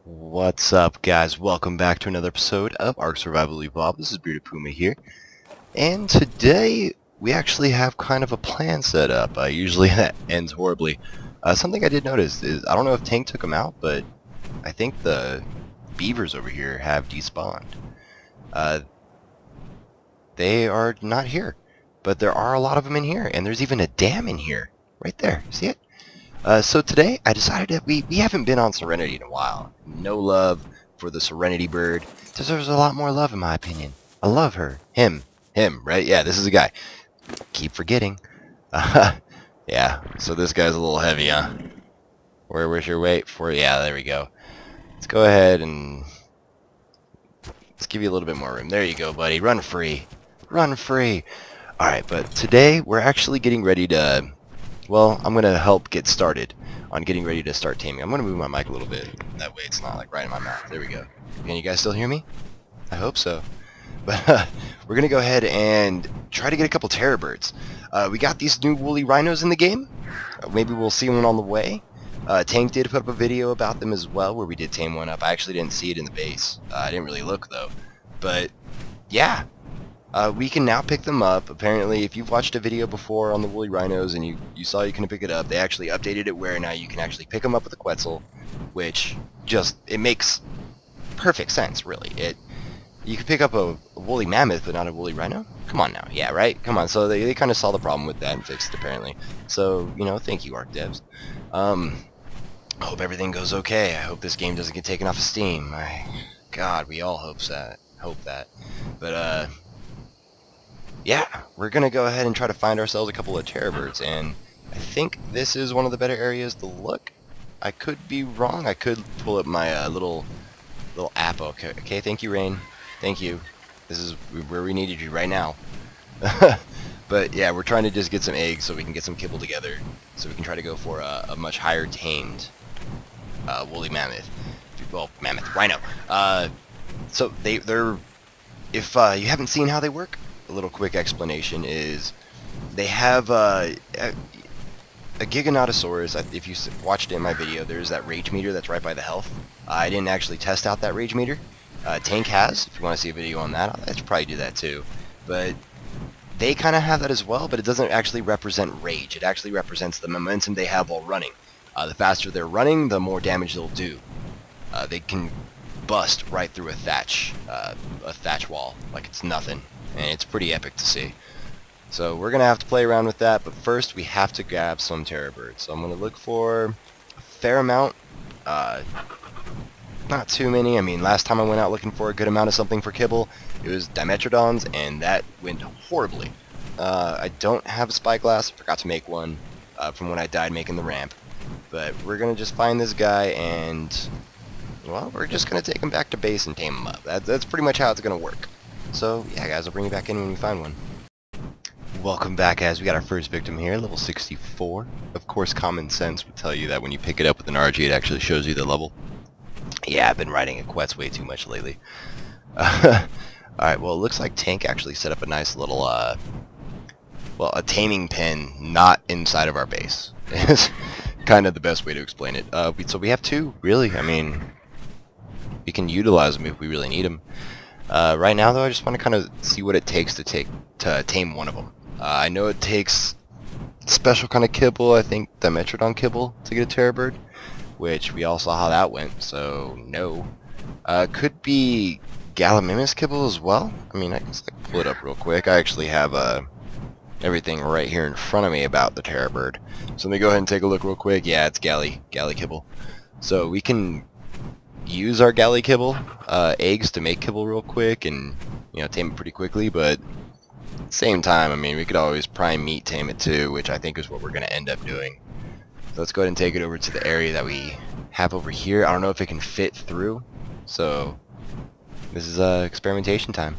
What's up, guys? Welcome back to another episode of Ark Survival Evolved. This is Bearded Puma here, and today we actually have kind of a plan set up. Usually that ends horribly. Something I did notice is, I don't know if Tank took them out, but I think the beavers over here have despawned. They are not here, but there are a lot of them in here, and there's even a dam in here, right there. See it? So today, I decided that we haven't been on Serenity in a while. No love for the Serenity bird. Deserves a lot more love, in my opinion. I love her. Him, right? Yeah, this is a guy. Keep forgetting. Yeah, so this guy's a little heavy, huh? Where's your weight for? Yeah, there we go. Let's go ahead and let's give you a little bit more room. There you go, buddy. Run free. Run free. Alright, but today, we're actually getting ready to... Well, I'm going to help get started on getting ready to start taming. I'm going to move my mic a little bit. That way it's not like right in my mouth. There we go. Can you guys still hear me? I hope so. But we're going to go ahead and try to get a couple terror birds. We got these new Wooly Rhinos in the game. Maybe we'll see one on the way. Tank did put up a video about them as well where we did tame one up. I actually didn't see it in the base. I didn't really look though. But yeah. We can now pick them up. Apparently, if you've watched a video before on the Wooly Rhinos and you saw you can pick it up, they actually updated it where now you can actually pick them up with a Quetzal, which it makes perfect sense, really. You can pick up a Woolly Mammoth, but not a Woolly Rhino? Come on now. Yeah, right? Come on. So they kind of saw the problem with that and fixed it, apparently. So, you know, thank you, Ark devs. I hope everything goes okay. I hope this game doesn't get taken off of Steam. God, we all hope that. But, yeah, we're going to go ahead and try to find ourselves a couple of terror birds, and I think this is one of the better areas to look. I could be wrong. I could pull up my little app. Okay, thank you, Rain. Thank you. This is where we needed you right now. But yeah, we're trying to just get some eggs so we can get some kibble together, so we can try to go for a much higher tamed woolly mammoth. Well, mammoth, rhino. So they're if you haven't seen how they work, a little quick explanation is they have a Giganotosaurus. If you watched it in my video, there's that rage meter that's right by the health. I didn't actually test out that rage meter. Tank has. If you want to see a video on that, I should probably do that too. But they kind of have that as well, but it doesn't actually represent rage. It actually represents the momentum they have while running. The faster they're running, the more damage they'll do. They can bust right through a thatch wall like it's nothing. And it's pretty epic to see. So we're going to have to play around with that, but first we have to grab some terror birds. So I'm going to look for a fair amount. Not too many. I mean, last time I went out looking for a good amount of something for kibble, it was Dimetrodons, and that went horribly. I don't have a spyglass. I forgot to make one from when I died making the ramp. But we're going to just find this guy, and, well, we're just going to take him back to base and tame him up. That's pretty much how it's going to work. So, yeah guys, I'll bring you back in when we find one. Welcome back, guys. We got our first victim here, level 64. Of course, common sense would tell you that when you pick it up with an RG, it actually shows you the level. Yeah, I've been riding Equus way too much lately. Alright, well, it looks like Tank actually set up a nice little, well, a taming pen not inside of our base. It's kind of the best way to explain it. So we have two, really. I mean, we can utilize them if we really need them. Right now, though, I just want to kind of see what it takes to tame one of them. I know it takes special kind of kibble, I think Dimetrodon kibble, to get a terror bird, which we all saw how that went, so no. Could be Gallimimus kibble as well. I mean, I can just pull it up real quick. I actually have everything right here in front of me about the terror bird. So let me go ahead and take a look real quick. Yeah, it's galley kibble. So we can use our galley kibble eggs to make kibble real quick and, you know, tame it pretty quickly, but at the same time, I mean, we could always prime meat tame it too, which I think is what we're going to end up doing. So let's go ahead and take it over to the area that we have over here. I don't know if it can fit through, so this is experimentation time.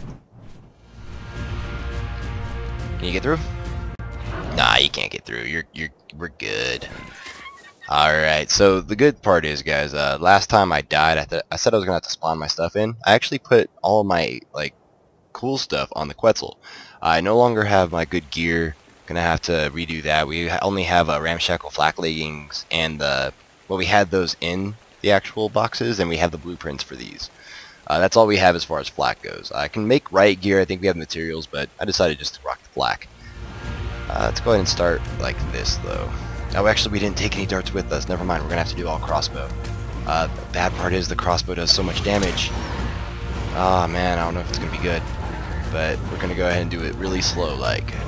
Can you get through? Nah, you can't get through. We're good. Alright, so the good part is, guys, last time I died, I said I was going to have to spawn my stuff in. I actually put all my, like, cool stuff on the Quetzal. I no longer have my good gear. Gonna have to redo that. We only have ramshackle flak leggings and well, we had those in the actual boxes, and we have the blueprints for these. That's all we have as far as flak goes. I can make riot gear. I think we have materials, but I decided just to rock the flak. Let's go ahead and start like this, though. Oh, actually, we didn't take any darts with us. Never mind. We're going to have to do all crossbow. The bad part is the crossbow does so much damage. Oh, man. I don't know if it's going to be good. But we're going to go ahead and do it really slow.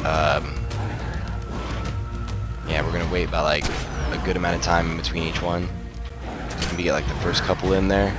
Yeah, we're going to wait by, like, a good amount of time in between each one. Maybe get, like, the first couple in there.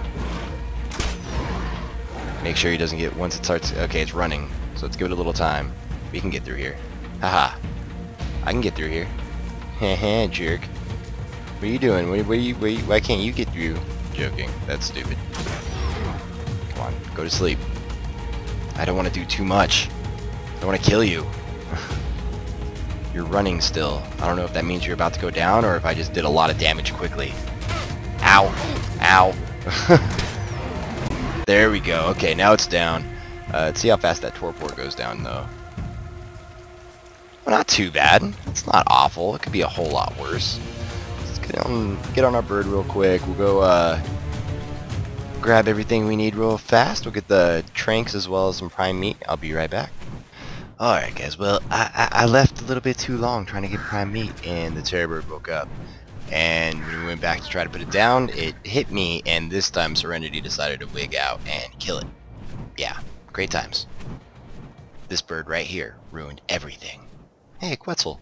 Make sure he doesn't get... Once it starts... Okay, it's running. So let's give it a little time. We can get through here. Haha. I can get through here. Heh jerk. What are you doing? Why can't you get through? Joking. That's stupid. Come on. Go to sleep. I don't want to do too much. I want to kill you. You're running still. I don't know if that means you're about to go down or if I just did a lot of damage quickly. Ow. Ow. There we go. Okay, now it's down. Let's see how fast that torpor goes down, though. Well, not too bad. It's not awful. It could be a whole lot worse. Let's get on our bird real quick. We'll go grab everything we need real fast. We'll get the tranks as well as some prime meat. I'll be right back. Alright, guys. Well, I left a little bit too long trying to get prime meat, and the terror bird woke up. And when we went back to try to put it down, it hit me, and this time Serenity decided to wig out and kill it. Yeah, great times. This bird right here ruined everything. Hey, Quetzal.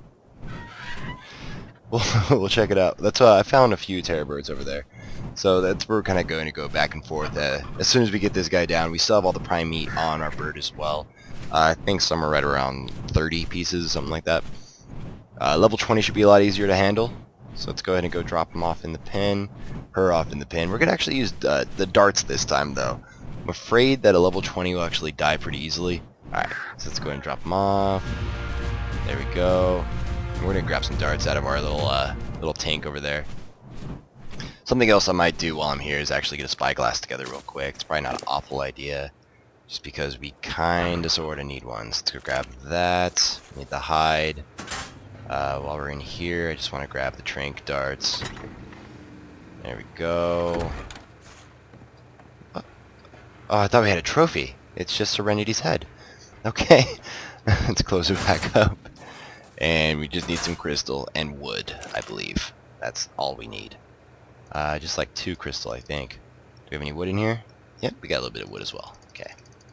We'll check it out. That's I found a few terror birds over there. So that's where we're kind of going to go back and forth. As soon as we get this guy down, we still have all the prime meat on our bird as well. I think some are right around 30 pieces, something like that. Level 20 should be a lot easier to handle. So let's go ahead and go drop him off in the pen. Her off in the pen. We're going to actually use the darts this time, though. I'm afraid that a level 20 will actually die pretty easily. Alright, so let's go ahead and drop him off. There we go. And we're going to grab some darts out of our little tank over there. Something else I might do while I'm here is actually get a spyglass together real quick. It's probably not an awful idea, just because we kind of sort of need one. So let's go grab that. Need the hide. While we're in here, I just want to grab the trank darts. There we go. Oh, I thought we had a trophy. It's just Serenity's head. Okay. Let's close it back up. And we just need some crystal and wood, I believe. That's all we need. Just like 2 crystal, I think. Do we have any wood in here? Yep, we got a little bit of wood as well. Okay.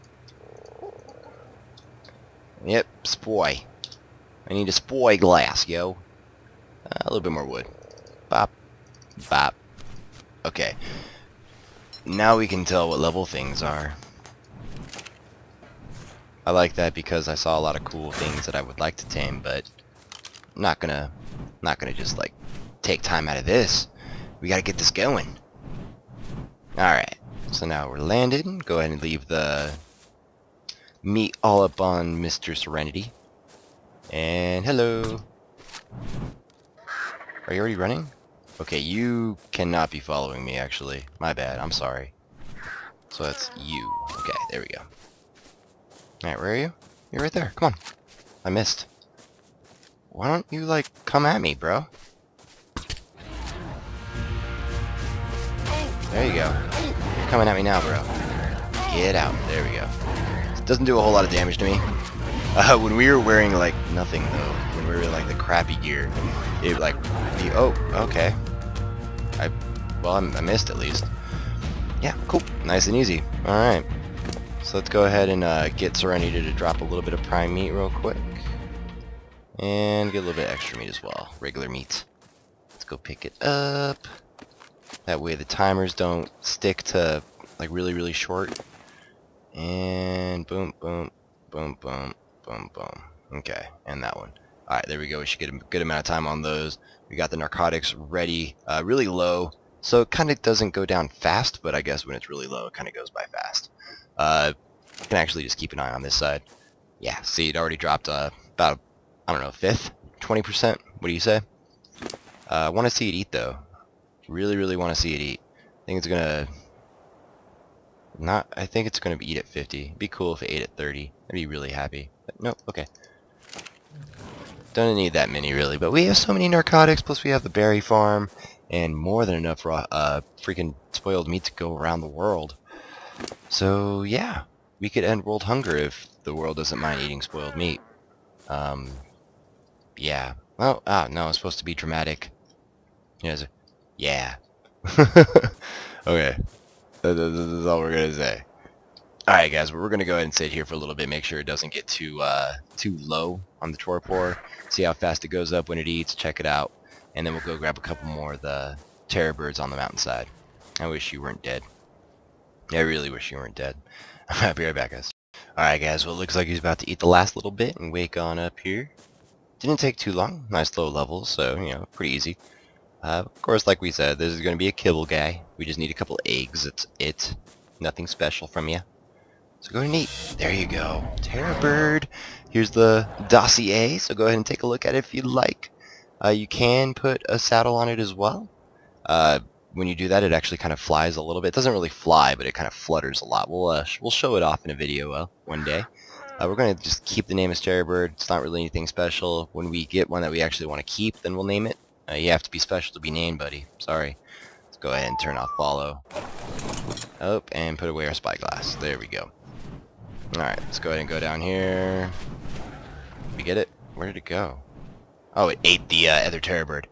Yep, spoy. I need a spoy glass, yo. A little bit more wood. Bop. Bop. Okay. Now we can tell what level things are. I like that because I saw a lot of cool things that I would like to tame, but I'm not gonna just like take time out of this. We gotta get this going. Alright. So now we're landed. Go ahead and leave the meat all up on Mr. Serenity. And hello. Are you already running? Okay, you cannot be following me, actually. My bad. I'm sorry. So that's you. Okay, there we go. Alright, where are you? You're right there. Come on. I missed. Why don't you, like, come at me, bro? There you go. You're coming at me now, bro. Get out. There we go. It doesn't do a whole lot of damage to me. When we were wearing, like, nothing, though, when we were, like, the crappy gear, it, like, oh, okay. Well, I missed, at least. Yeah, cool. Nice and easy. Alright. So let's go ahead and get Serenity to drop a little bit of prime meat real quick. And get a little bit of extra meat as well. Regular meat. Let's go pick it up. That way the timers don't stick to, like, really, really short. And boom, boom, boom, boom. Boom, boom. Okay, and that one. Alright, there we go. We should get a good amount of time on those. We got the narcotics ready, really low, so it kind of doesn't go down fast, but I guess when it's really low, it kind of goes by fast. You can actually just keep an eye on this side. Yeah, see, it already dropped about, I don't know, 1/5? 20%? What do you say? I want to see it eat, though. Really, really want to see it eat. I think it's gonna... I think it's gonna eat at 50. It'd be cool if it ate at 30. I'd be really happy. But nope, okay. Don't need that many really, but we have so many narcotics, plus we have the berry farm, and more than enough raw, freaking spoiled meat to go around the world. So yeah, we could end world hunger if the world doesn't mind eating spoiled meat. Yeah. Well, no, it's supposed to be dramatic. Yeah. Okay. This is all we're gonna say. Alright guys, we're gonna go ahead and sit here for a little bit, make sure it doesn't get too low on the torpor, see how fast it goes up when it eats, check it out, and then we'll go grab a couple more of the terror birds on the mountainside. I wish you weren't dead. I really wish you weren't dead. I'll be right back, guys. Alright guys, well it looks like he's about to eat the last little bit and wake on up here. Didn't take too long, nice low levels, so, you know, pretty easy. Of course, like we said, this is going to be a kibble guy. We just need a couple eggs, that's it. Nothing special from you. So go ahead and eat. There you go. Terror bird. Here's the dossier, so go ahead and take a look at it if you'd like. You can put a saddle on it as well. When you do that, it actually kind of flies a little bit. It doesn't really fly, but it kind of flutters a lot. We'll show it off in a video one day. We're going to just keep the name as terror bird. It's not really anything special. When we get one that we actually want to keep, then we'll name it. You have to be special to be named, buddy. Sorry. Let's go ahead and turn off follow. Oh, and put away our spyglass. There we go. Alright, let's go ahead and go down here. Did we get it? Where did it go? Oh, it ate the other terror bird.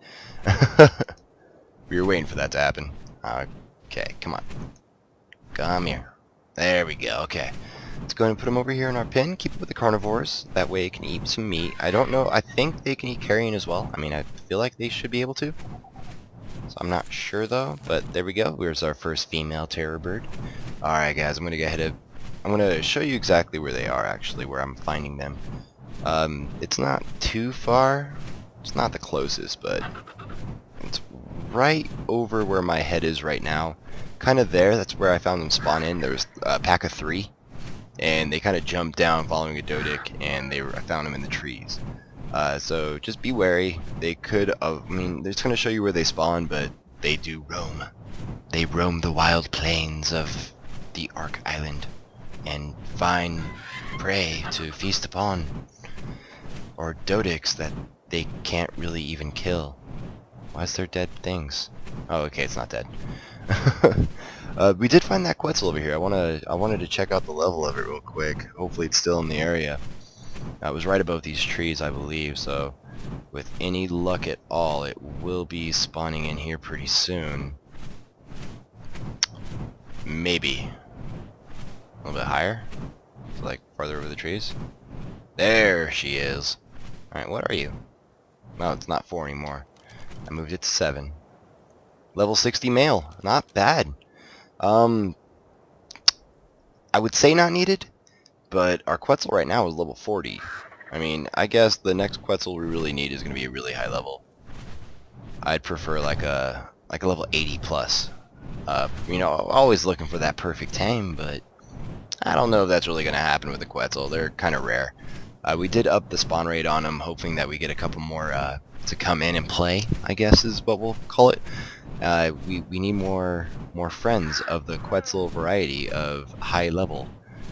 We were waiting for that to happen. Okay, come on. Come here. There we go, okay. Let's go ahead and put them over here in our pen. Keep it with the carnivores. That way it can eat some meat. I don't know. I think they can eat carrion as well. I mean, I feel like they should be able to. So I'm not sure though. But there we go. Here's our first female terror bird. Alright guys, I'm going to go ahead and... I'm going to show you exactly where they are actually, where I'm finding them. It's not too far. It's not the closest, but... it's right over where my head is right now. Kind of there. That's where I found them spawn in. There was a pack of 3. And they kind of jumped down following a Dodic, and I found them in the trees. So just be wary. They could, I mean, they're just going to show you where they spawn, but they do roam. They roam the wild plains of the Ark Island and find prey to feast upon, or Dodics that they can't really even kill. Why is there dead things? Oh, okay, it's not dead. We did find that Quetzal over here. I wanted to check out the level of it real quick. Hopefully it's still in the area. It was right above these trees, I believe, so with any luck at all, it will be spawning in here pretty soon. Maybe. A little bit higher? So like farther over the trees? There she is. Alright, what are you? No, it's not 4 anymore. I moved it to 7. Level 60 male. Not bad. I would say not needed, but our Quetzal right now is level 40. I mean, I guess the next Quetzal we really need is going to be a really high level. I'd prefer like a level 80 plus. You know, always looking for that perfect tame, but I don't know if that's really going to happen with the Quetzal. They're kind of rare. We did up the spawn rate on them, hoping that we get a couple more to come in and play, I guess is what we'll call it. We need more friends of the Quetzal variety of high level.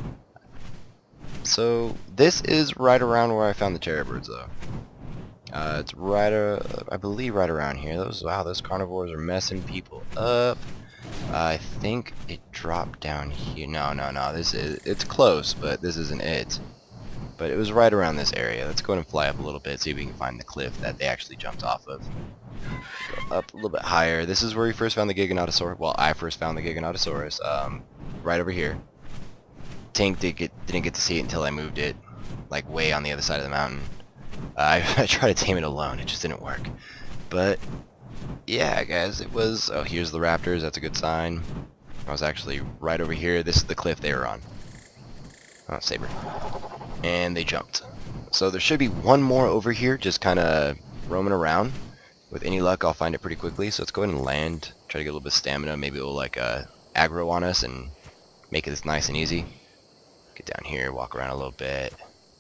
So this is right around where I found the terror birds though. It's right, I believe right around here. Wow, those carnivores are messing people up. I think it dropped down here. No. It's close, but this isn't it. But it was right around this area. Let's go ahead and fly up a little bit, see if we can find the cliff that they actually jumped off of. Go up a little bit higher. This is where we first found the Giganotosaurus. Well, I first found the Giganotosaurus. Right over here. Tank didn't get to see it until I moved it, like way on the other side of the mountain. I tried to tame it alone. It just didn't work. But yeah, guys, it was. Oh, here's the raptors. That's a good sign. I was actually right over here. This is the cliff they were on. Oh, saber. And they jumped. So there should be one more over here, just kind of roaming around. With any luck, I'll find it pretty quickly. So let's go ahead and land. Try to get a little bit of stamina. Maybe it will like aggro on us and make it nice and easy. Get down here, walk around a little bit.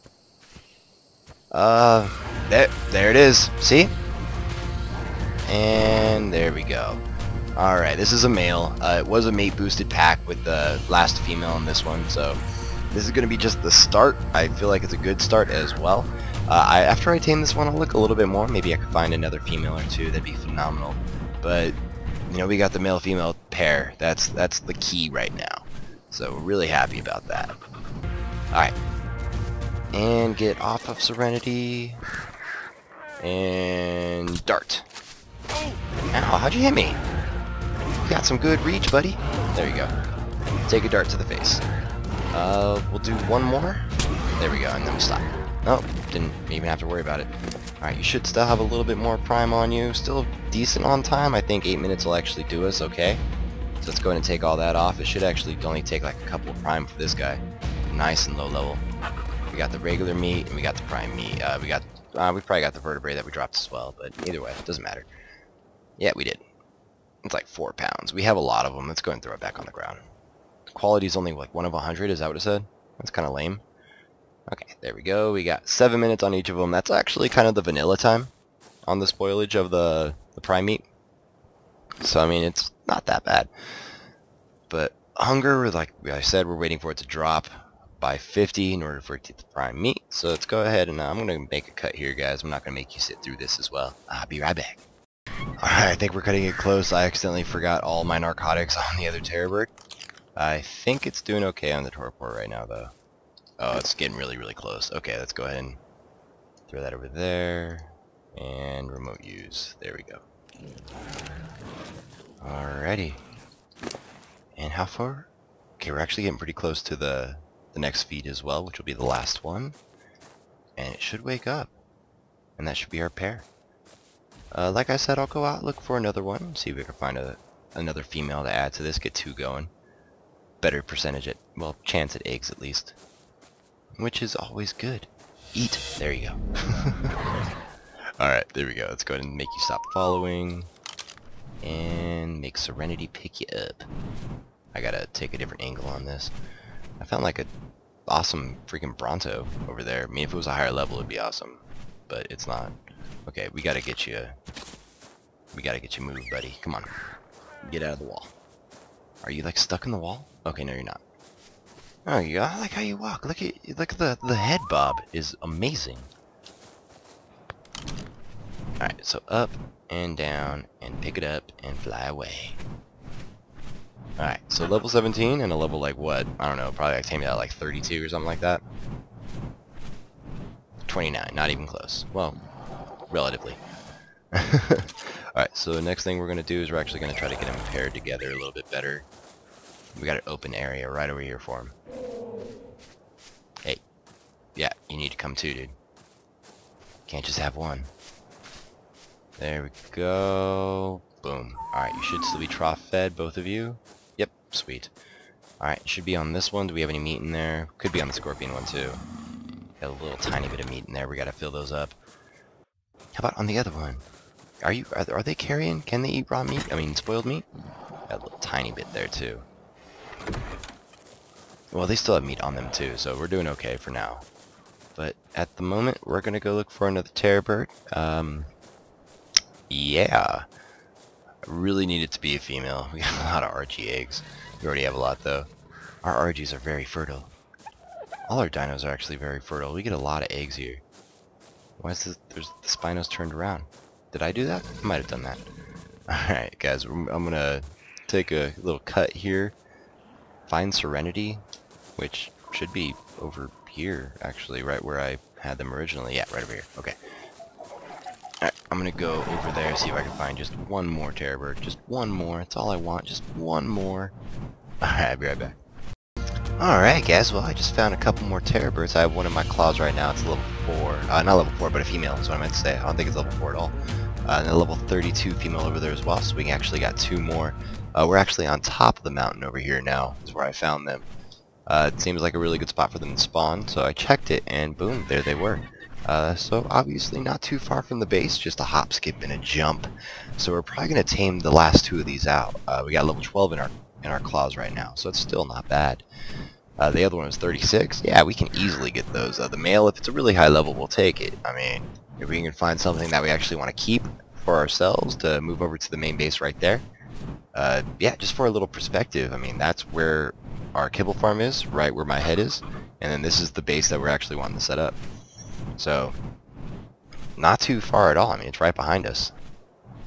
There it is. See? And there we go. Alright, this is a male. It was a mate boosted pack with the last female in this one, so this is going to be just the start. I feel like it's a good start as well. After I tame this one, I'll look a little bit more. Maybe I could find another female or two. That'd be phenomenal. But you know, we got the male-female pair. That's the key right now. So we're really happy about that. Alright. And get off of Serenity. And dart. Ow, how'd you hit me? You got some good reach, buddy. There you go. Take a dart to the face. We'll do one more. There we go, and then we stop. Oh, didn't even have to worry about it. Alright, you should still have a little bit more prime on you. Still decent on time. I think 8 minutes will actually do us okay. So let's go ahead and take all that off. It should actually only take like a couple of prime for this guy. Nice and low level. We got the regular meat, and we got the prime meat. We probably got the vertebrae that we dropped as well, but either way, it doesn't matter. Yeah, we did. It's like 4 pounds. We have a lot of them. Let's go ahead and throw it back on the ground. The quality is only like 1 of 100. Is that what it said? That's kind of lame. Okay, there we go. We got 7 minutes on each of them. That's actually kind of the vanilla time on the spoilage of the prime meat. So, I mean, it's not that bad. But hunger, like I said, we're waiting for it to drop by 50 in order for it to get the prime meat. So let's go ahead and I'm going to make a cut here, guys. I'm not going to make you sit through this as well. I'll be right back. Alright, I think we're cutting it close. I accidentally forgot all my narcotics on the other terror bird. I think it's doing okay on the torpor right now, though. Oh, it's getting really, really close. Okay, let's go ahead and throw that over there. And remote use. There we go. Alrighty. And how far? Okay, we're actually getting pretty close to the next feed as well, which will be the last one. And it should wake up. And that should be our pair. Like I said, I'll go out, look for another one, see if we can find another female to add to this, get 2 going. Better percentage well, chance at eggs at least. Which is always good. Eat. There you go. Alright, there we go. Let's go ahead and make you stop following. And make Serenity pick you up. I gotta take a different angle on this. I found like a awesome freaking Bronto over there. I mean, if it was a higher level, it'd be awesome. But it's not. Okay, we gotta get you moved, buddy. Come on. Get out of the wall. Are you like stuck in the wall? Okay, no, you're not. Oh, you I like how you walk. Look at the head bob is amazing. Alright, so up and down and pick it up and fly away. Alright, so level 17 and a level like what? I don't know, probably like taming out like 32 or something like that. 29, not even close. Well, relatively. Alright, so the next thing we're going to do is we're actually going to try to get them paired together a little bit better. We got an open area right over here for him. Hey. Yeah, you need to come too, dude. Can't just have one. There we go. Boom. Alright, you should still be trough fed, both of you. Yep, sweet. Alright, should be on this one. Do we have any meat in there? Could be on the scorpion one too. Got a little tiny bit of meat in there. We gotta fill those up. How about on the other one? Are they carrion? Can they eat raw meat? I mean, spoiled meat? Got a little tiny bit there too. Well, they still have meat on them too, so we're doing okay for now. But at the moment, we're gonna go look for another terror bird. Yeah. I really need it to be a female. We got a lot of RG eggs. We already have a lot though. Our RGs are very fertile. All our dinos are actually very fertile. We get a lot of eggs here. Why is this? The Spinos turned around. Did I do that? I might have done that. Alright guys, I'm gonna take a little cut here. Find Serenity, which should be over here, actually, right where I had them originally. Yeah, right over here. Okay. Alright, I'm gonna go over there, see if I can find just one more terror bird. Just one more. That's all I want. Just one more. Alright, I'll be right back. Alright guys, well I just found a couple more terror birds. I have one in my claws right now. It's level 4. Not level 4, but a female is what I meant to say. I don't think it's level 4 at all. And a level 32 female over there as well, so we actually got 2 more. We're actually on top of the mountain over here now. That's where I found them. It seems like a really good spot for them to spawn, so I checked it, and boom, there they were. So obviously not too far from the base, just a hop, skip, and a jump. So we're probably going to tame the last 2 of these out. We got level 12 in our claws right now, so it's still not bad. The other one was 36. Yeah, we can easily get those. The male, if it's a really high level, we'll take it. I mean, if we can find something that we actually want to keep for ourselves to move over to the main base right there. Yeah, just for a little perspective, I mean, that's where our kibble farm is, right where my head is, and then this is the base that we're actually wanting to set up. So, not too far at all. I mean, it's right behind us.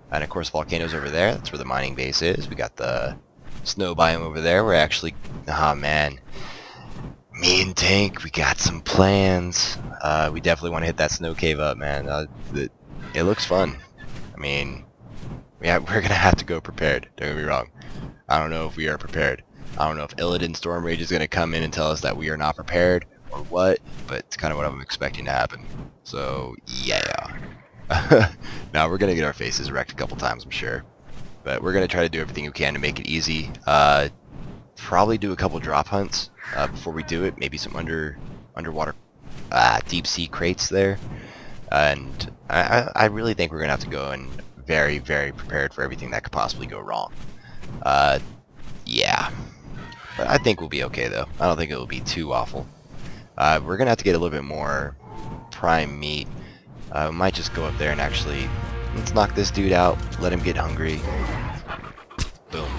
And of course, volcanoes over there. That's where the mining base is. We got the snow biome over there. We're actually, oh man, me and Tank, we got some plans. We definitely want to hit that snow cave up, man. It looks fun. I mean, yeah, we're gonna have to go prepared. Don't get me wrong. I don't know if we are prepared. I don't know if Illidan Storm Rage is gonna come in and tell us that we are not prepared or what, but it's kind of what I'm expecting to happen. So yeah. Now we're gonna get our faces wrecked a couple times, I'm sure, but we're gonna try to do everything we can to make it easy. Probably do a couple drop hunts before we do it. Maybe some underwater deep sea crates there, and I really think we're gonna have to go in very prepared for everything that could possibly go wrong. Yeah, but I think we'll be okay though. I don't think it will be too awful. We're gonna have to get a little bit more prime meat. Might just go up there and actually, let's knock this dude out, let him get hungry. Boom.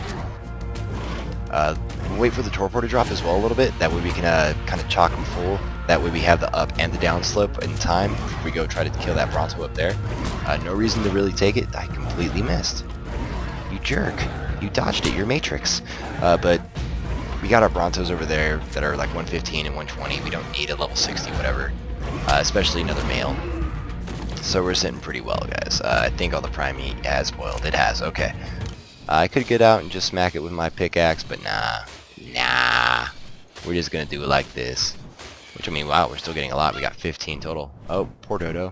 Wait for the torpor to drop as well a little bit, that way we can kind of chock him full. That way we have the up and the down slope in time if we go try to kill that Bronto up there. No reason to really take it. I completely missed. You jerk. You dodged it, you're Matrix. But we got our Brontos over there that are like 115 and 120. We don't need a level 60 whatever, especially another male. So we're sitting pretty well, guys. I think all the prime meat has boiled. It has, okay. I could get out and just smack it with my pickaxe, but nah. We're just gonna do it like this. Which, I mean, wow, we're still getting a lot. We got 15 total. Oh, poor Dodo.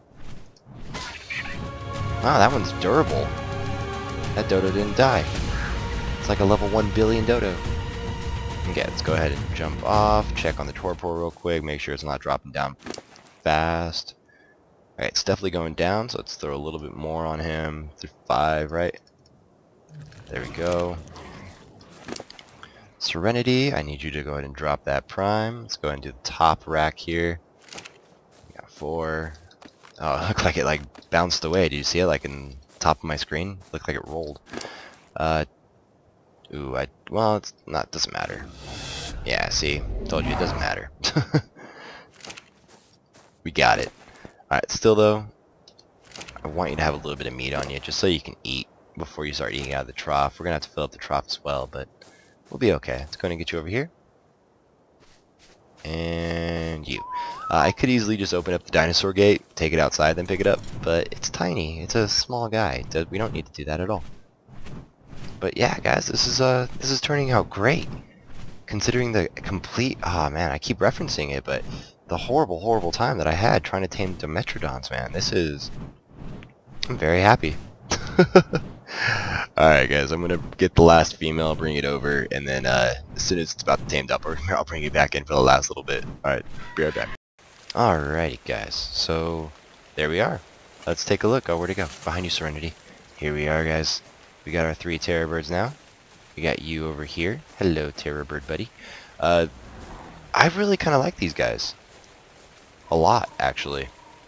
Wow, that one's durable. That Dodo didn't die. It's like a level 1 billion Dodo. Okay, let's go ahead and jump off. Check on the torpor real quick. Make sure it's not dropping down fast. Alright, it's definitely going down, so let's throw a little bit more on him. Through 5, right? There we go. Serenity, I need you to go ahead and drop that prime. Let's go ahead and do the top rack here. We got 4. Oh, it looked like it like bounced away. Did you see it like in the top of my screen? It looked like it rolled. Well, it's not, doesn't matter. Yeah, see, told you it doesn't matter. We got it. Alright, still though, I want you to have a little bit of meat on you, just so you can eat before you start eating out of the trough. We're going to have to fill up the trough as well, but we'll be okay. Let's go ahead and get you over here. And you. I could easily just open up the dinosaur gate, take it outside, then pick it up, but it's tiny. It's a small guy. We don't need to do that at all. But yeah, guys, this is turning out great. Considering the complete, man, I keep referencing it, but the horrible time that I had trying to tame Dimetrodons, man. I'm very happy. Alright guys, I'm gonna get the last female, bring it over, and then as soon as it's about tamed up, I'll bring it back in for the last little bit. Alright, be right back. Alrighty guys, so there we are. Let's take a look. Oh, where'd it go? Behind you, Serenity. Here we are, guys. We got our 3 terror birds now. We got you over here. Hello, terror bird buddy. I really kind of like these guys. A lot, actually.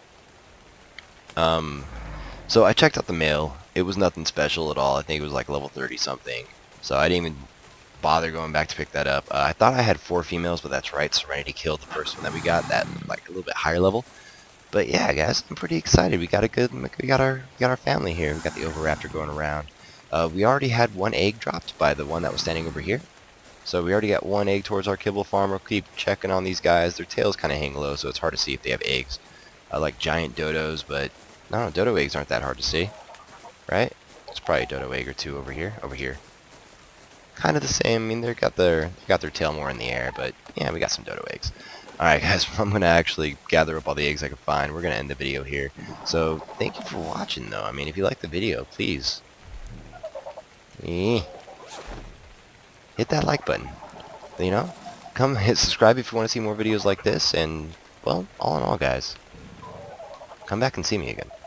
So I checked out the male. It was nothing special at all. I think it was like level 30 something. So I didn't even bother going back to pick that up. I thought I had 4 females, but that's right. Serenity killed the first one that we got, that like a little bit higher level. But yeah, guys, I'm pretty excited. We got our family here. We got the Oviraptor going around. We already had 1 egg dropped by the one that was standing over here. So we already got 1 egg towards our kibble farm. We'll keep checking on these guys. Their tails kind of hang low, so it's hard to see if they have eggs. Like giant dodos, but no, dodo eggs aren't that hard to see, right? It's probably a dodo egg or 2 over here. Kind of the same. I mean, they got their tail more in the air, but yeah, we got some dodo eggs. All right, guys, I'm gonna actually gather up all the eggs I can find. We're gonna end the video here. So thank you for watching, though. I mean, if you like the video, please. Hit that like button, you know, come hit subscribe if you want to see more videos like this, and well, all in all, guys, come back and see me again.